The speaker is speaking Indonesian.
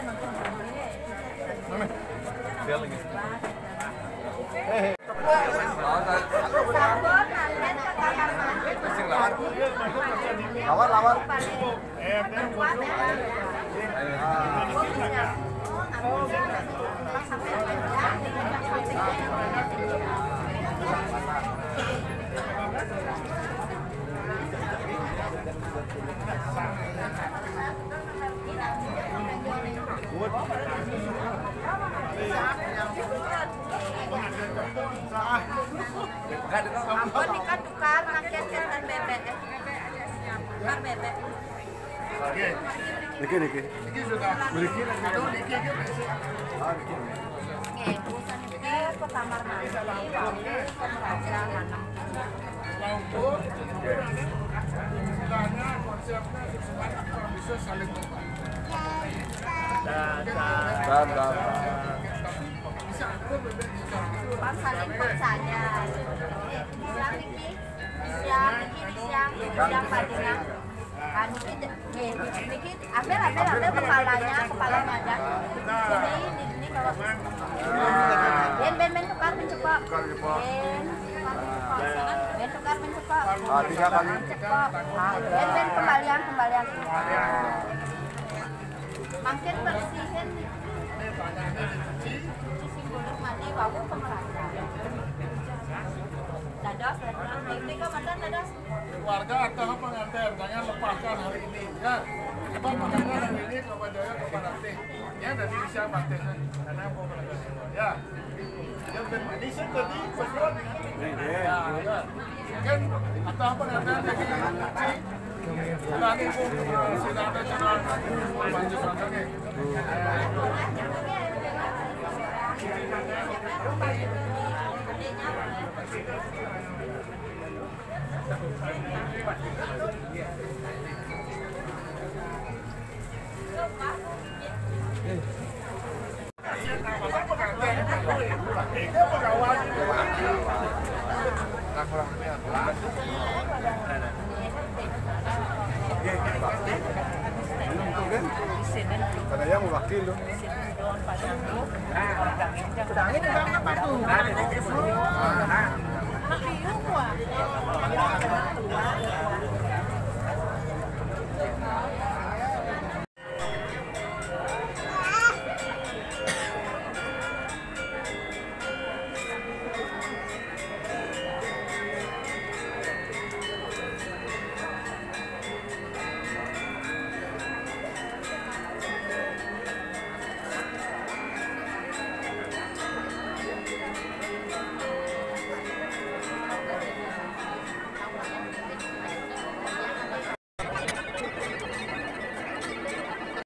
Lawar. Ampun ikan tukar makan ketan bebek. Tukar bebek. Niki. Niki ke kamar mandi, bagus pemeraja nanam. Lampur, istilahnya konsepnya semuanya bisa saling membantu. Pak saling percaya. Siang padinya. Kan niki ambil kepalanya aja. Ini kalau ben tukar mencepak. Ben tukar mencepak. 3 kali. Ben kembalian. Makin bersihin. Cuci mulut mandi bagus pemeraja. Dadas. Ini kapan dadas? Warga atau pengantin, jangan lepaskan hari ini ya. Coba pengantin hari ini kepada Bakti. Ya dari bisa Bakti karena mau berangkat. Ya. Yang bermandi sih tadi berbuat. Ya. Kan atau pengantin lagi cuci. Lagi pun sidang nasional bantu sangganya. Padahal mau wakil loh. Ini kan apa tuh?